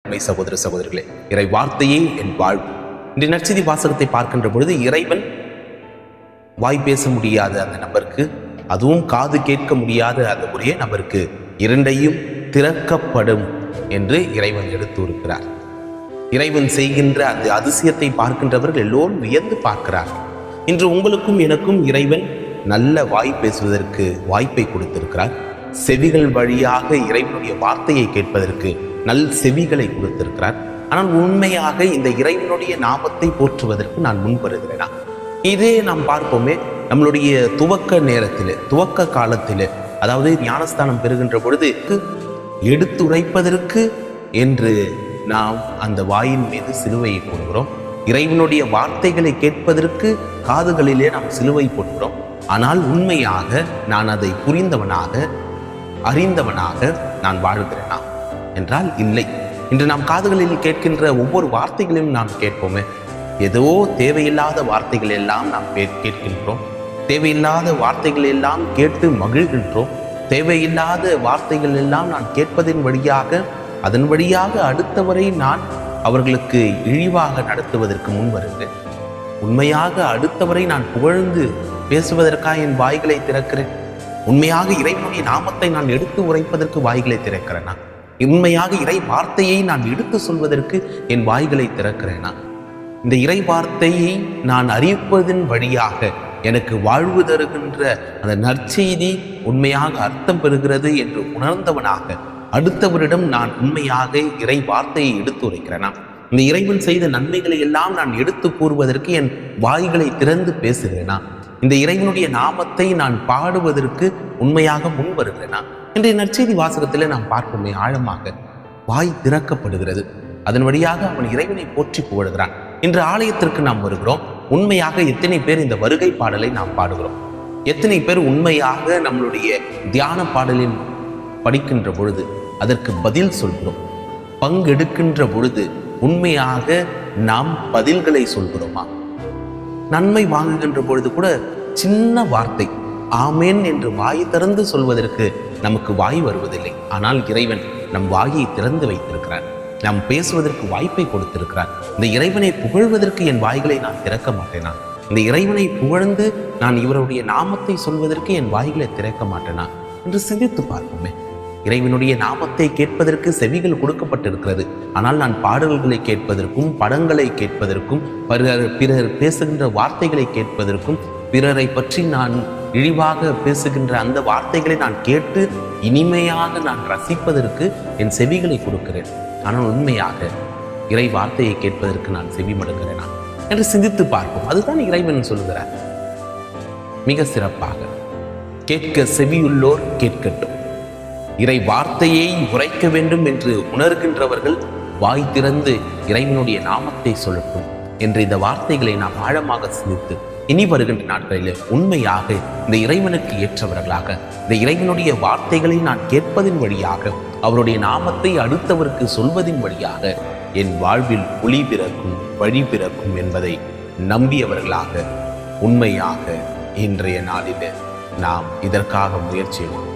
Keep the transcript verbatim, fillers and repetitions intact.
உண்மை சகோதர சகோதரிகளே, இறை வார்த்தையே என் வாழ்வு. இன்று நற்செய்தி வாசகத்தை பார்க்கின்ற பொழுது இறைவன் வாய் பேச முடியாத அந்த நபருக்கு, அதுவும் காது கேட்க முடியாத அந்த ஒரே நபருக்கு இரண்டையும் திறக்கப்படும் என்று இறைவன் எடுத்துரைக்கிறார். இறைவன் செய்கின்ற அந்த அதிசயத்தை பார்க்கின்றவர்கள் எல்லோரும் வியந்து பார்க்கிறார். இன்று உங்களுக்கும் எனக்கும் இறைவன் நல்ல வாய் பேசுவதற்கு வாய்ப்பை கொடுத்திருக்கிறார். செவிகள் வழியாக இறைவனுடைய வார்த்தையை கேட்பதற்கு நல் செவிகளை கொடுத்திருக்கிறார். ஆனால் உண்மையாக இந்த இறைவனுடைய நாமத்தை போற்றுவதற்கு நான் முன் வருகிறேனா? இதே நாம் பார்ப்போமே, நம்மளுடைய துவக்க நேரத்தில், துவக்க காலத்தில், அதாவது ஞானஸ்தானம் பெறுகின்ற பொழுது எடுத்துரைப்பதற்கு என்று நாம் அந்த வாயின் மீது சிலுவையை போடுகிறோம். இறைவனுடைய வார்த்தைகளை கேட்பதற்கு காதுகளிலே நாம் சிலுவை போடுகிறோம். ஆனால் உண்மையாக நான் அதை புரிந்தவனாக, அறிந்தவனாக நான் வாழ்கிறேனா என்றால் இல்லை. இன்று நாம் காதுகளில் கேட்கின்ற ஒவ்வொரு வார்த்தைகளையும் நாம் கேட்போமே, ஏதோ தேவையில்லாத வார்த்தைகள் எல்லாம் நாம் கேட்கின்றோம். தேவையில்லாத வார்த்தைகள் எல்லாம் கேட்டு மகிழ்கின்றோம். தேவையில்லாத வார்த்தைகள் எல்லாம் நான் கேட்பதின் வழியாக, அதன் வழியாக அடுத்தவரை நான் அவர்களுக்கு இழிவாக நடத்துவதற்கு முன் வருகிறேன். உண்மையாக அடுத்தவரை நான் புகழ்ந்து பேசுவதற்காக என் வாய்களை திறக்கிறேன். உண்மையாக இறைவனுடைய நாமத்தை நான் எடுத்து உரைப்பதற்கு வாய்களை திறக்கிறேனா? உண்மையாக இறை வார்த்தையை நான் எடுத்து சொல்வதற்கு என் வாய்களை திறக்கிறேனா? இந்த இறை வார்த்தையை நான் அறிவிப்பதன் வழியாக எனக்கு வாழ்வு தருகின்ற அந்த நற்செய்தி உண்மையாக அர்த்தம் பெறுகிறது என்று உணர்ந்தவனாக அடுத்தவரிடம் நான் உண்மையாக இறை வார்த்தையை எடுத்து உரைக்கிறேனா? இந்த இறைவன் செய்த நன்மைகளை எல்லாம் நான் எடுத்து கூறுவதற்கு என் வாய்களை திறந்து பேசுகிறேனா? இந்த இறைவனுடைய நாமத்தை நான் பாடுவதற்கு உண்மையாக முன் வருகிறேனா? இன்றைய நற்செய்தி வாசகத்தில் நாம் பார்ப்போமே, ஆழமாக வாய் திறக்கப்படுகிறது. அதன் வழியாக அவன் இறைவனை போற்றி புகழ்கிறான். இன்று ஆலயத்திற்கு நாம் வருகிறோம். உண்மையாக எத்தனை பேர் இந்த வருகை பாடலை நாம் பாடுகிறோம்? எத்தனை பேர் உண்மையாக நம்மளுடைய தியான பாடலில் படிக்கின்ற பொழுது அதற்கு பதில் சொல்கிறோம்? பங்கெடுக்கின்ற பொழுது உண்மையாக நாம் பதில்களை சொல்கிறோமா? நன்மை வாங்குகின்ற பொழுது கூட சின்ன வார்த்தை ஆமேன் என்று வாய் திறந்து சொல்வதற்கு நமக்கு வாய் வருவதில்லை. ஆனால் இறைவன் நம் வாயை திறந்து வைத்திருக்கிறார். நாம் பேசுவதற்கு வாய்ப்பை கொடுத்திருக்கிறார். இந்த இறைவனை புகழ்வதற்கு என் வாய்களை நான் திறக்க மாட்டேனா? இந்த இறைவனை புகழ்ந்து நான் இவருடைய நாமத்தை சொல்வதற்கு என் வாய்களை திறக்க மாட்டேனா என்று சிந்தித்து பார்ப்போமே. இறைவனுடைய நாமத்தை கேட்பதற்கு செவிகள் கொடுக்கப்பட்டிருக்கிறது. ஆனால் நான் பாடல்களை கேட்பதற்கும், படங்களை கேட்பதற்கும், பிறர் பிறர் பேசுகின்ற வார்த்தைகளை கேட்பதற்கும், பிறரை பற்றி நான் இழிவாக பேசுகின்ற அந்த வார்த்தைகளை நான் கேட்டு இனிமையாக நான் ரசிப்பதற்கு என் செவிகளை கொடுக்கிறேன். ஆனால் உண்மையாக இறை வார்த்தையை கேட்பதற்கு நான் செவி மடுக்கிறேனா என்று சிந்தித்து பார்ப்போம். அதுதான் இறைவன் சொல்கிறார். மிக சிறப்பாக கேட்க செவியுள்ளோர் கேட்கட்டும். இறை வார்த்தையை உரைக்க வேண்டும் என்று உணர்கின்றவர்கள் வாய் திறந்து இறைவனுடைய நாமத்தை சொல்லட்டும் என்ற இந்த வார்த்தைகளை நாம் ஆழமாக சிந்தித்து இனி வருகின்ற நாட்களில் உண்மையாக இந்த இறைவனுக்கு ஏற்றவர்களாக, இந்த இறைவனுடைய வார்த்தைகளை நான் கேட்பதின் வழியாக, அவருடைய நாமத்தை அடுத்தவருக்கு சொல்வதின் வழியாக என் வாழ்வில் ஒளி பிறக்கும், வழி பிறக்கும் என்பதை நம்பியவர்களாக உண்மையாக இன்றைய நாளில் நாம் இதற்காக முயற்சி எடுப்போம்.